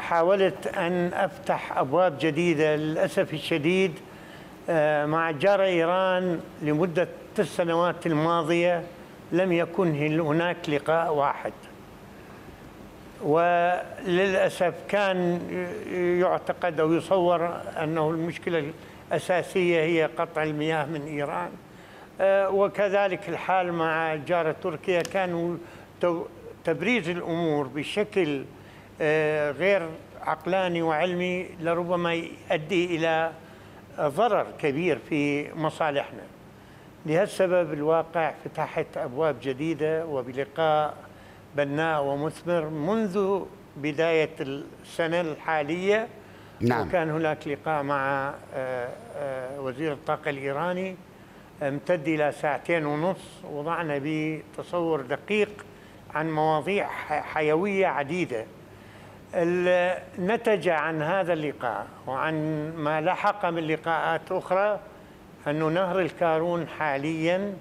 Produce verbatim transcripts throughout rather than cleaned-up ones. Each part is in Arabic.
حاولت أن أفتح أبواب جديدة. للأسف الشديد مع جار إيران لمدة السنوات الماضية لم يكن هناك لقاء واحد، وللأسف كان يعتقد أو يصور أنه المشكلة الأساسية هي قطع المياه من إيران، وكذلك الحال مع جارة تركيا. كانوا تبريز الأمور بشكل غير عقلاني وعلمي لربما يؤدي إلى ضرر كبير في مصالحنا. لهالسبب الواقع فتحت أبواب جديدة وبلقاء بناء ومثمر منذ بداية السنة الحالية. نعم. وكان هناك لقاء مع وزير الطاقة الإيراني امتد إلى ساعتين ونص، وضعنا بتصور دقيق عن مواضيع حيوية عديدة. نتج عن هذا اللقاء وعن ما لحق من لقاءات أخرى أن نهر الكارون حاليا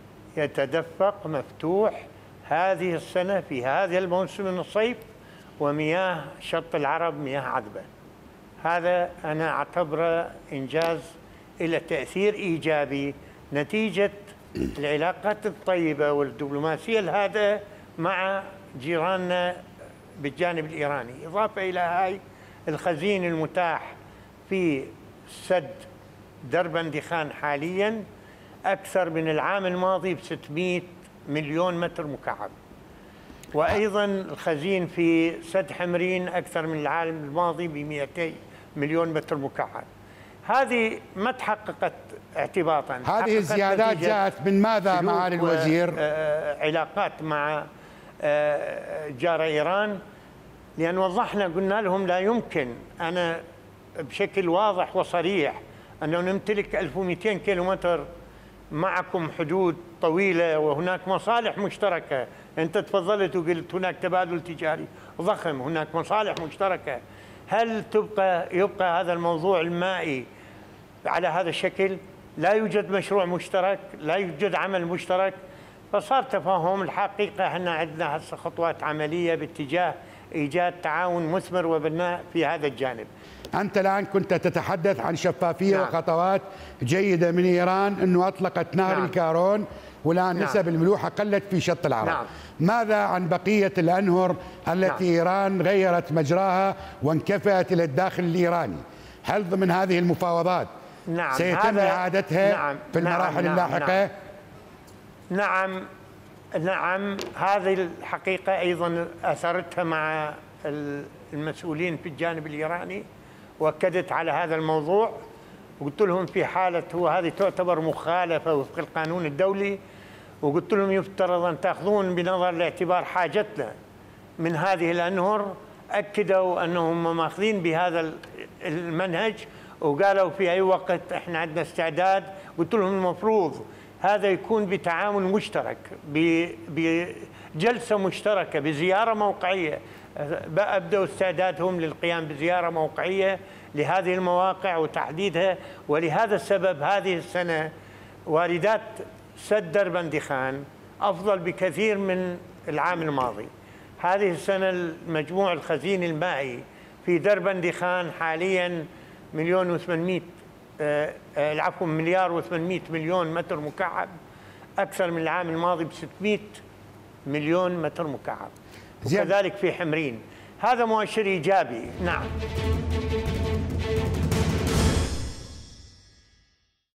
يتدفق مفتوح هذه السنة في هذا الموسم من الصيف، ومياه شط العرب مياه عذبة. هذا أنا أعتبره إنجاز إلى تأثير إيجابي نتيجة العلاقات الطيبة والدبلوماسية الهادئة مع جيراننا بالجانب الإيراني. إضافة إلى هاي الخزين المتاح في سد دربندخان حاليا أكثر من العام الماضي ب ستمئة مليون متر مكعب، وأيضا الخزين في سد حمرين أكثر من العام الماضي ب مئتي مليون متر مكعب. هذه ما تحققت اعتباطا. هذه الزيادات جاءت من ماذا معالي الوزير؟ علاقات مع جار إيران، لأن وضحنا قلنا لهم لا يمكن أنا بشكل واضح وصريح أنه نمتلك ألف ومئتين كيلومتر معكم حدود طويلة وهناك مصالح مشتركة. أنت تفضلت وقلت هناك تبادل تجاري ضخم، هناك مصالح مشتركة. هل تبقى يبقى هذا الموضوع المائي على هذا الشكل؟ لا يوجد مشروع مشترك، لا يوجد عمل مشترك. فصار تفاهم. الحقيقة احنا عندنا هسه خطوات عملية باتجاه إيجاد تعاون مثمر وبناء في هذا الجانب. أنت الآن كنت تتحدث عن شفافية نعم. وخطوات جيدة من إيران أنه أطلقت نهر نعم. الكارون، والآن نعم. نسب الملوحة قلت في شط العرب. نعم. ماذا عن بقية الأنهر التي نعم. إيران غيرت مجراها وانكفأت إلى الداخل الإيراني؟ هل ضمن هذه المفاوضات نعم. سيتم إعادتها نعم. في المراحل نعم. اللاحقة؟ نعم نعم. هذه الحقيقة أيضا أثرتها مع المسؤولين في الجانب الإيراني، وأكدت على هذا الموضوع وقلت لهم في حالة هو هذه تعتبر مخالفة وفق القانون الدولي، وقلت لهم يفترض أن تأخذون بنظر الاعتبار حاجتنا من هذه الأنهر. أكدوا أنهم ماخذين بهذا المنهج، وقالوا في أي وقت إحنا عندنا استعداد. قلت لهم المفروض هذا يكون بتعاون مشترك، بجلسة مشتركة، بزيارة موقعية. أبدأوا استعدادهم للقيام بزيارة موقعية لهذه المواقع وتحديدها. ولهذا السبب هذه السنة واردات سد دربندخان أفضل بكثير من العام الماضي. هذه السنة مجموع الخزين المائي في دربندخان حاليا مليون وثمانمئة العفو مليار وثمانمئة مليون متر مكعب، أكثر من العام الماضي ب ستمئة مليون متر مكعب. وكذلك في حمرين. هذا مؤشر إيجابي. نعم.